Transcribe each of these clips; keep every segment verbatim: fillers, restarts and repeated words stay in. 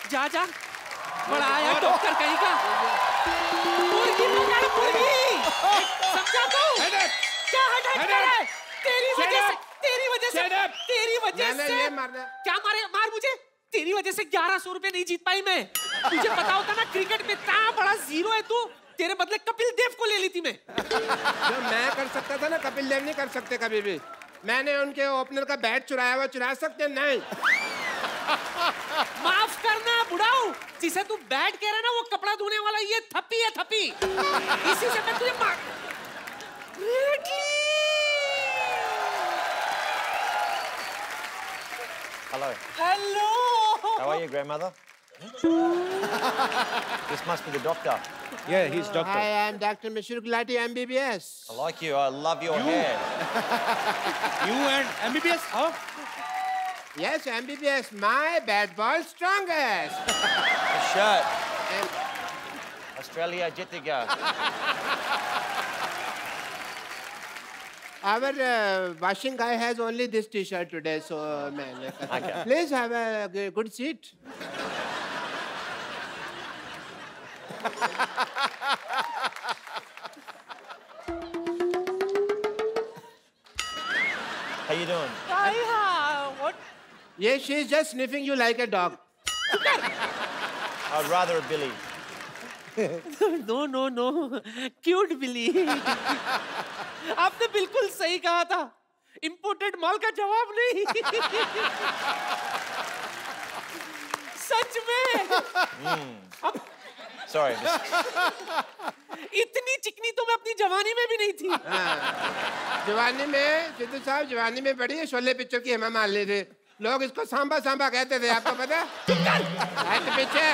जा जा बड़ा आया डॉक्टर कहीं का। मुर्गी मंगा लो मुर्गी। समझा तू? क्या हट हट कर है? तेरी वजह से तेरी वजह से तेरी वजह से क्या मारे मार मुझे? तेरी वजह से ग्यारह सौ रुपए नहीं जीत पाई मैं। तुझे पता होता ना क्रिकेट में इतना बड़ा जीरो है तू, तेरे बदले कपिल देव को ले ली थी मैं। जो मैं कर सकता था ना कपिल देव नहीं कर सकते कभी भी। मैंने उनके ओपनर का बैट चुराया हुआ, चुरा सकते नहीं। माफ करना बुढ़ाऊ, जिसे तू बैट कह रहा ना वो कपड़ा धोने वाला ये थप्पी है थप्पी। इसी से मैं तुझे मार। Hello. Hello. How are you, grandmother? This must be the doctor. Yeah, he's doctor. I am Doctor Mashoor Gulati M B B S. I like you. I love your you? hair. You and M B B S? Huh? Yes, M B B S. My bad boy strongest. The shirt. And Australia Jittiga. Our uh, washing guy has only this T-shirt today, so uh, man, okay. Please have a good seat. How you doing? Hi, what? Yes, she's just sniffing you like a dog. I'd rather a Billy. No no no cute Billy. आपने बिल्कुल सही कहा था, imported माल का जवाब नहीं। सच में। mm. Sorry. इतनी चिकनी तो मैं अपनी जवानी में भी नहीं थी। जवानी में सिद्धू साहब जवानी में बड़ी है, शोले पिक्चर की हेमा मालिनी थे, लोग इसको सांबा सांबा कहते थे, आपको पता है? पीछे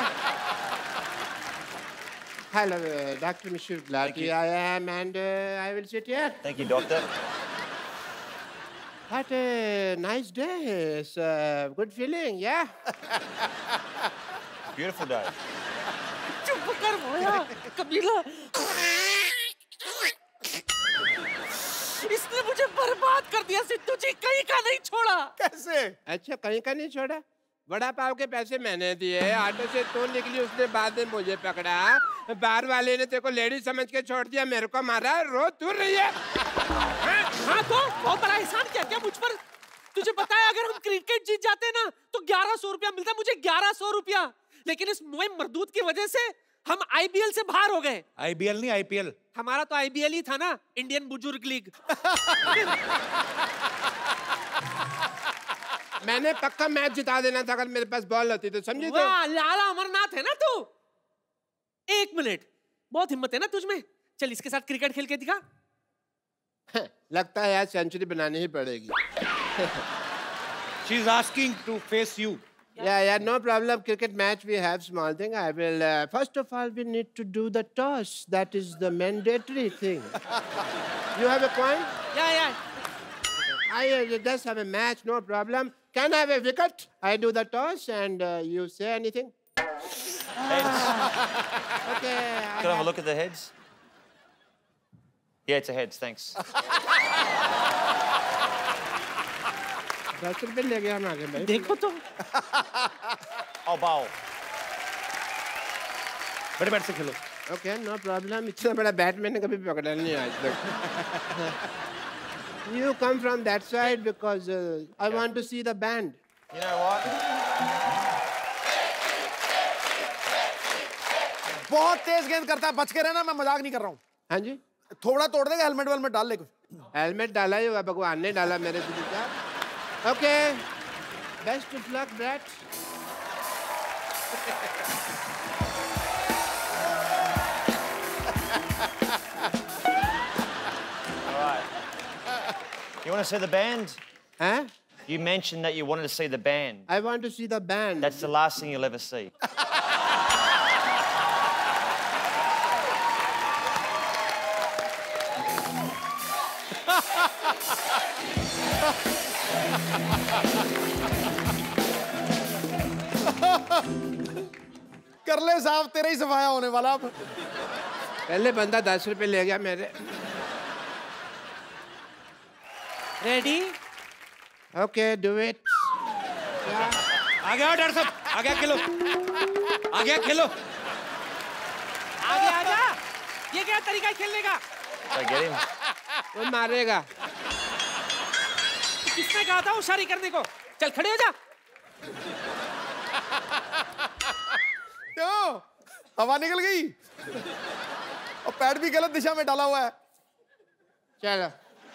Hello, uh, Doctor Mashoor Gulati. I am, and uh, I will sit here. Thank you, doctor. What a nice day. It's a good feeling, yeah? Beautiful day. चुप कर भोया, कबीला। इसने मुझे बर्बाद कर दिया सिद्धू जी, कहीं का नहीं छोड़ा। कैसे? अच्छा, कहीं का नहीं छोड़ा? बड़ा पाव के पैसे मैंने दिए, ऑटो से तो निकली, उसने बाद में मुझे पकड़ा, बार वाले ने तेरे को लेडी समझ के छोड़ दिया, मेरे को मारा, रो दूर रही है। हाँ, हाँ तो बहुत बड़ा एहसान किया क्या मुझ पर? तुझे पता है अगर हम क्रिकेट जीत जाते ना तो ग्यारह सौ रुपया मिलता, मुझे ग्यारह सौ रुपया, लेकिन इस मोए मरदूत की वजह से हम आई बी एल से बाहर हो गए। आई बी एल नहीं आई पी एल। हमारा तो आई बी एल ही था ना, इंडियन बुजुर्ग लीग। मैंने पक्का मैच जिता देना था अगर मेरे पास बॉल होती तो, समझी? तो वाह, लाला अमरनाथ है ना तू। एक मिनट, बहुत हिम्मत है ना तुझमें, चल इसके साथ क्रिकेट खेल के दिखा। लगता है यार सेंचुरी बनानी ही पड़ेगी। She is asking to face you. Yeah, yeah, no problem. Cricket match, we have small thing. I will. Uh, first of all, we need to do the toss. That is the mandatory thing. You have a point? Yeah, yeah. I uh, just have a match, no problem. Can I have a wicket? I do the toss, and uh, you say anything? Heads. Okay. Can I have a look at the heads? Yeah, it's a heads, thanks. दस रुपए ले गया हम आगे भाई। देखो तो। I'll bowl. बड़े बैट से खेलो। Okay, no problem. इतना बड़ा बैट मैंने कभी पकड़ा नहीं आज तक। You come from that side because uh, I okay. want to see the band. You know what? बहुत तेज गेंद करता है, बच के रहना, मैं मजाक नहीं कर रहा हूँ। हाँ जी? थोड़ा तोड़ देगा, हेलमेट वेलमेट डाल ले कुछ। हेलमेट डाला ही होगा, भगवान ने डाला मेरे दिल का। Okay, best of luck, Brad. All right. You want to see the band? Huh? You mentioned that you wanted to see the band. I want to see the band. That's the last thing you'll ever see. कर ले साहब, तेरा ही सफाया होने वाला अब। पहले बंदा दस रुपए ले गया मेरे। रेडी? Okay, do it. आ गया डॉक्टर साहब। आगे खेलो, आगे खेलो। आगे आजा। ये क्या तरीका है खेलने का? वो मारेगा। किसने कहा था होशियारी करने को? चल खड़े हो जा। क्यों? हवा निकल गई और पैर भी गलत दिशा में डाला हुआ है। चलो।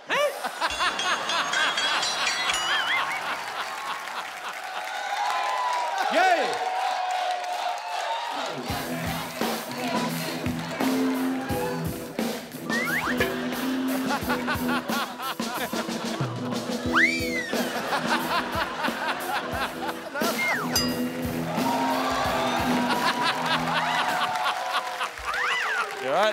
ये You all right?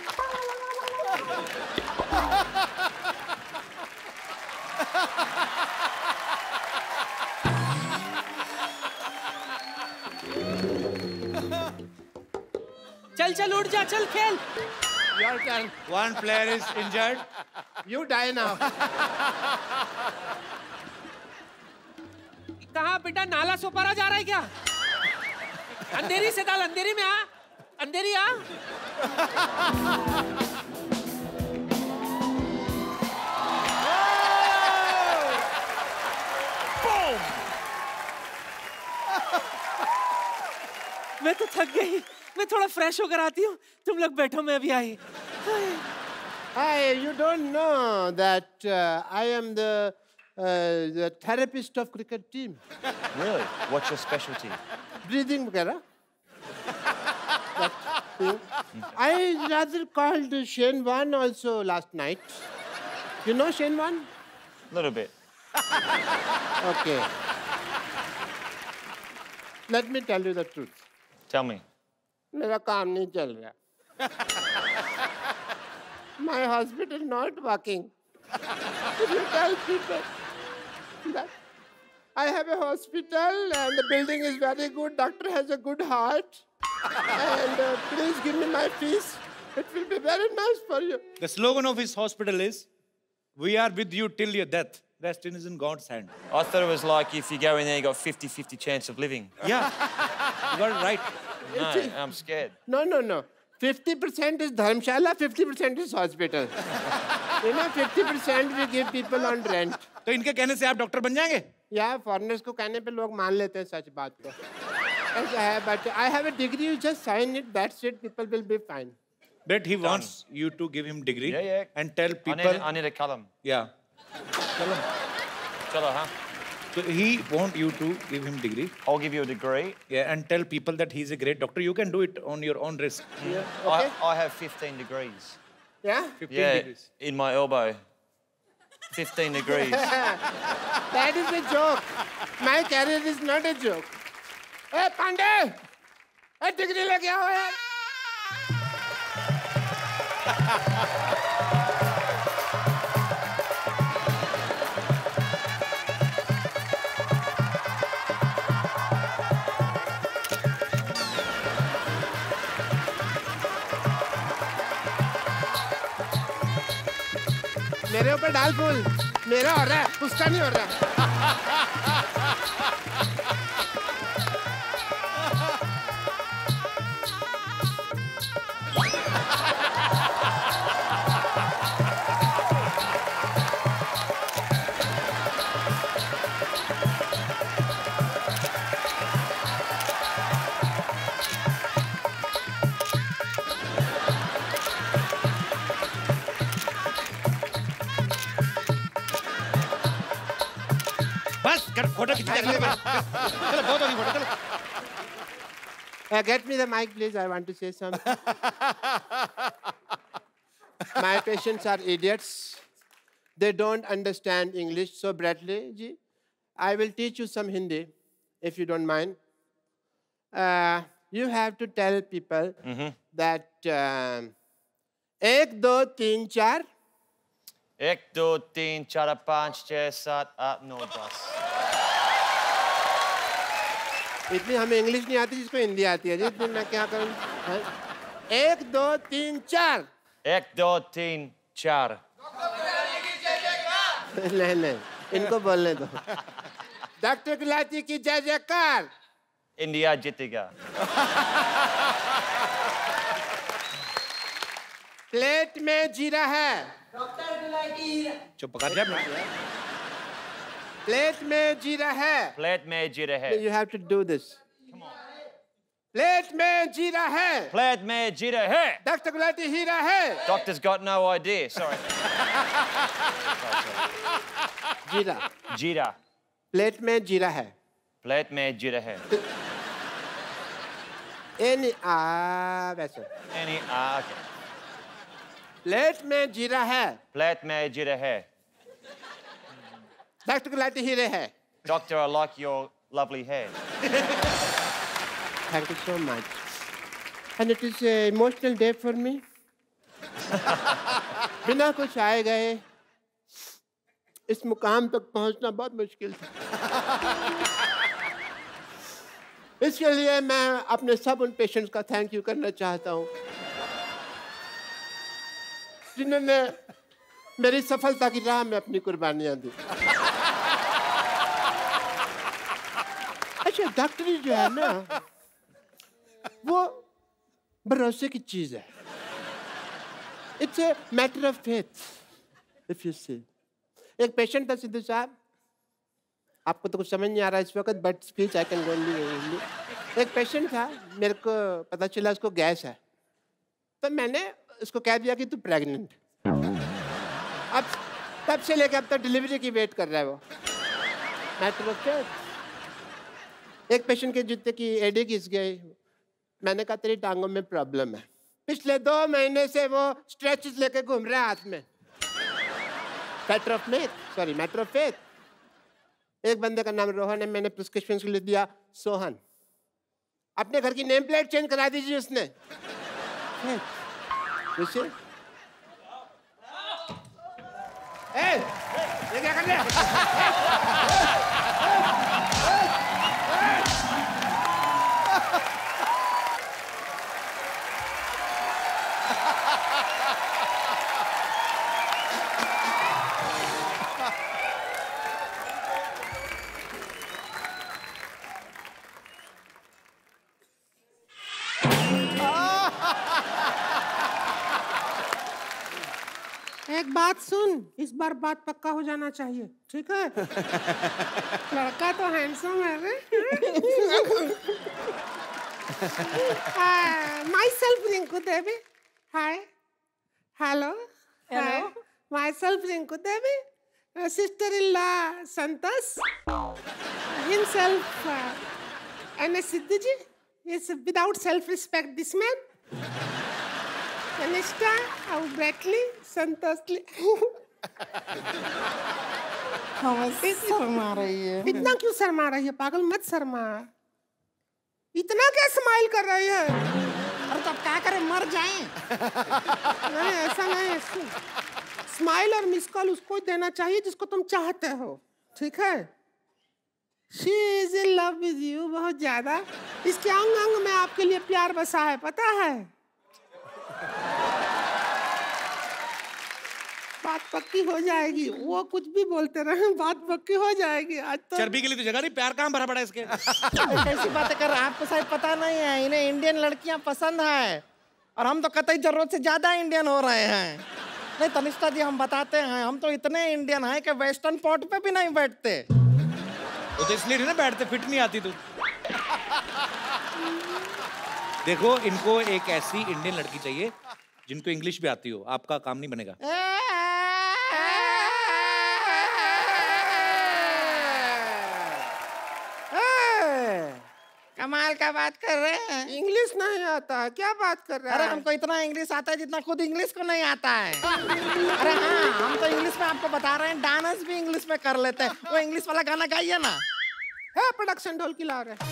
चल चल उठ जा, चल खेल। Your turn. one player is injured. You die now. कहाँ बेटा, नाला सोपारा जा रहा है क्या? अंधेरी से डाल, अंधेरी में आ, अंधेरी आ। मैं तो थक गई, मैं थोड़ा फ्रेश होकर आती हूँ। तुम लोग बैठो, मैं अभी आई। Hi, you don't know that uh, I am the uh, the therapist of cricket team. Really? What's your specialty? Breathing वगैरह. That thing. I rather called Shane Wan also last night. You know Shane Wan? A little bit. Okay. Let me tell you the truth. Tell me. मेरा काम नहीं चल रहा. My hospital not working. You tell people that I have a hospital and the building is very good. Doctor has a good heart. And uh, please give me my fees. It will be very nice for you. The slogan of his hospital is, "We are with you till your death. Rest is in God's hand." I thought it was like if you go in there, you got fifty fifty chance of living. Yeah, you got it right. No, I'm scared. No, no, no. fifty percent is dharmshala, fifty percent is hospital. You know, fifty percent we give people on rent. तो इनके कहने से आप doctor बन जाएंगे? Yeah, foreigners को कहने पे लोग मान लेते हैं सच बात को. ऐसा है, but I have a degree. You just sign it. That's it. People will be fine. But he wants you to give him degree Yeah, yeah. and tell I people. need, I need a column. Yeah. Chalo. Chalo, huh? So he want you to give him degree. I'll give you a degree. Yeah, and tell people that he's a great doctor. You can do it on your own risk. Yeah. I, Okay. I have fifteen degrees. Yeah. fifteen Yeah, degrees. in my elbow. fifteen degrees. That is a joke. My career is not a joke. Hey, Pandey! Hey, degree लेके आओ यार. मेरे ऊपर डाल फूल. मेरा हो रहा है, उसका नहीं हो रहा. बस कर फोटो खींच ले. चलो बहुत होगी फोटो. चलो. Uh, get me the mic, please. I want to say something. My patients are idiots. They don't understand English. So, Bradley ji, I will teach you some Hindi, if you don't mind. Uh, you have to tell people Mm-hmm. that um, एक दो तीन चार. एक, दो, तीन, चार, पाँच, छः, सात, आठ, नौ, दस. इतनी हमें इंग्लिश नहीं आती जिसको हिंदी आती है जी. इतनी मैं क्या करूं? हाँ? एक दो तीन चार. एक, दो, तीन, चार. नहीं नहीं, इनको बोलने दो. डॉक्टर गुलाटी की जय जयकार. India जीतेगा. प्लेट में जीरा है. डॉक्टर गुलाटी. चुप कर जा. प्लेट में जीरा है. Plate में जीरा है. You have to do this. Come on. Plate में जीरा है. Plate में जीरा है. डॉक्टर गुलाटी हीरा है. Doctor's got no idea. Sorry. जीरा. जीरा. प्लेट में जीरा है. Plate में जीरा है. एनी आ वैसे. Any ah okay. प्लेट में जीरा है. Plate में जीरा है. डॉक्टर गुलाटी हीरे है. Doctor, I like your lovely hair. Thank you so much. And it is an emotional day for me. बिना कुछ आए गए इस मुकाम तक पहुंचना बहुत मुश्किल था. इसके लिए मैं अपने सब उन पेशेंट्स का थैंक यू करना चाहता हूं जिन्होंने मेरी सफलता की राह में अपनी कुर्बानियां दी. अच्छा, डॉक्टरी जो है ना वो भरोसे की चीज है. It's a matter of faith. If you see, एक पेशेंट था सिद्धू साहब, आपको तो कुछ समझ नहीं आ रहा इस वक्त, but speech I can go only. एक पेशेंट था, मेरे को पता चला उसको गैस है, तो मैंने उसको कह दिया कि तू प्रेग्नेंट. अब तब से लेकर अब तक डिलीवरी की वेट कर रहा है वो. Matter of faith. एक पेशेंट के जूते की एडी घिस गई. मैंने कहा तेरी टांगों में प्रॉब्लम है. पिछले दो महीने से वो स्ट्रेचेस लेके घूम रहा है हाथ में. Matter of faith. Sorry matter of faith. एक बंदे का नाम रोहन है, मैंने प्रिस्क्रिप्शन के लिए दिया सोहन. अपने घर की नेम प्लेट चेंज करा दीजिए उसने. ए, ये क्या कर रहे हैं? एक बात सुन, इस बार बात पक्का हो जाना चाहिए, ठीक है? लड़का तो हैंडसम है रे. My self Rinku Devi. Hi. Hello. Hello. My self Rinku Devi. Sister in law Santosh. Himself N S Sidhu ji. Yes, without self-respect, this man. Kanishka, how brightly, Santoshly. शर्मा रही है. इतना क्यों शर्मा रही है? पागल मत शर्मा. इतना क्या स्माइल कर रही है? अरे तो अब क्या करें, मर जाएं? नहीं, ऐसा नहीं. स्माइल और मिस कॉल उसको देना चाहिए जिसको तुम चाहते हो, ठीक है? She is in love with you बहुत ज्यादा. इसके अंग अंग में आपके लिए प्यार बसा है, पता है? बात पक्की हो जाएगी. वो कुछ भी बोलते रहे, बात पक्की हो जाएगी. आज तो चर्बी के लिए तो जगह नहीं, प्यार कहाँ भरा पड़ा है इसके. कैसी बातें कर रहे हैं? आपको शायद पता नहीं है, इन्हें इंडियन लड़कियां पसंद है और हम तो कतई जरूरत से ज्यादा इंडियन हो रहे हैं. नहीं तनिष्ठा जी, हम बताते हैं, हम तो इतने इंडियन हैं कि वेस्टर्न पॉट पे भी नहीं बैठते. वो तो इसलिए नहीं ना बैठते, फिट नहीं आती तू. देखो, इनको एक ऐसी इंडियन लड़की चाहिए जिनको इंग्लिश भी आती हो. आपका काम नहीं बनेगा. कमाल का बात कर रहे हैं. इंग्लिश नहीं आता है, क्या बात कर रहे हैं? अरे हमको इतना इंग्लिश आता है जितना खुद इंग्लिश को नहीं आता है. अरे हाँ, हम तो इंग्लिश में आपको बता रहे हैं, डांस भी इंग्लिश में कर लेते हैं. वो इंग्लिश वाला गाना गाइए ना. है प्रोडक्शन ढोल की ला रहे.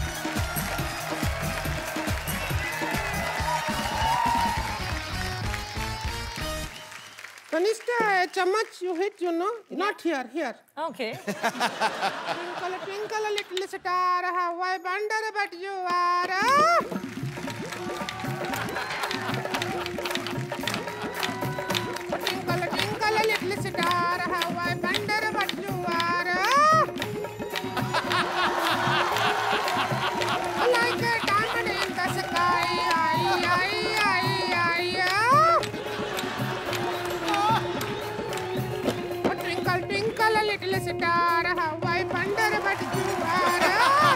Kanishka, चम्मच you hit, you know, not here, here. Okay. Twinkle, twinkle, little star, how I wonder but you are. Twinkle, twinkle, little star, how I wonder but you are. आ रहा वाइफ अंडर बट क्यों आ रहा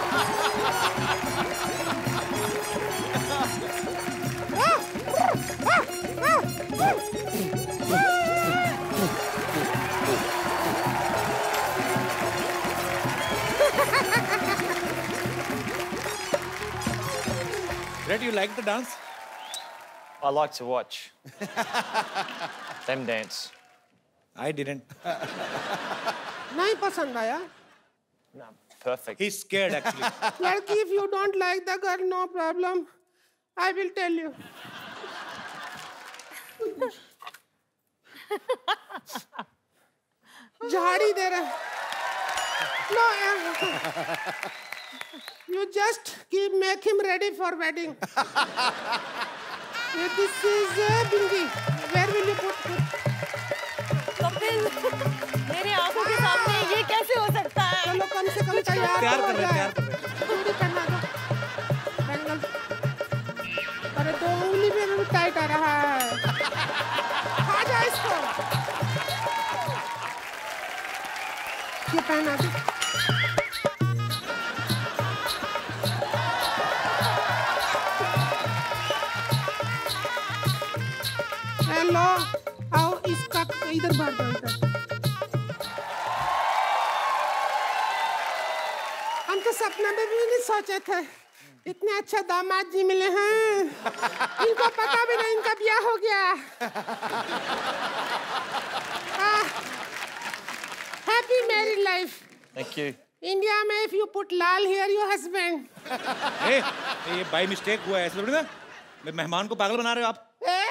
Red, you like the dance? I like to watch them dance. I didn't. नहीं पसंद आया? No, perfect. He's scared actually. लड़की, if you don't like the girl, no problem. I will tell you. झाड़ी दे रहा. No, yeah. You just keep make him ready for wedding. Yeah, this is uh, Bingi. Where will you put? Kapil, मेरे आंखों के सामने ये कैसे हो सकता है? चलो कम से कम तैयार तैयार तो कर हो रहे हैं, जाए. तैयार कर रहे हैं. चूड़ी पहना दो. बैंगल. अरे दो उंगली पे भी टाइट आ रहा है. खा जा इसको. ये पहना दो. हेलो, आओ इसका इधर भर दो इधर. हम तो सपने में भी नहीं सोचे थे इतने अच्छे दामाद जी मिले हैं. इनको पता भी नहीं इनका ब्याह हो गया. Happy married life. Thank you. India में if you put lal here your husband. ए, ये बाय मिस्टेक हुआ है ऐसा थोड़ी ना. मेहमान को पागल बना रहे हो आप.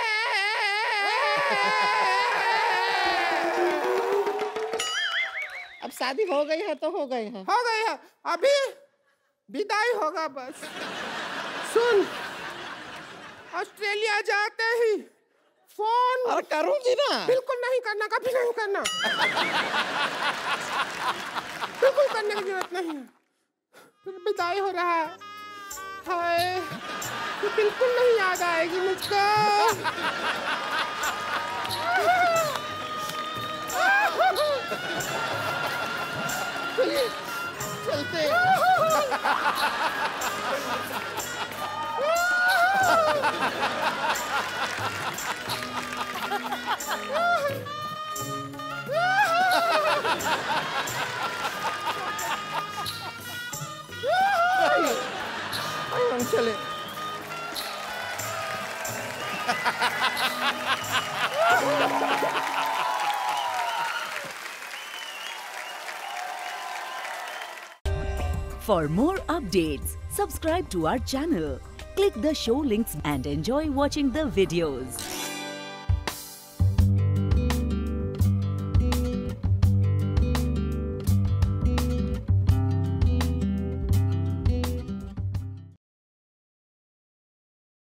अब शादी हो गई है तो हो गई है. हो गई है. अभी विदाई होगा बस. सुन, ऑस्ट्रेलिया जाते ही फोन. अरे करूंगी ना. बिल्कुल नहीं करना, कभी नहीं करना. बिल्कुल करने की जरूरत नहीं है. विदाई हो रहा है. हाय, तो बिल्कुल नहीं याद आएगी मुझको. चलिए चलते. हम चले. For more updates, subscribe to our channel, click the show links and enjoy watching the videos.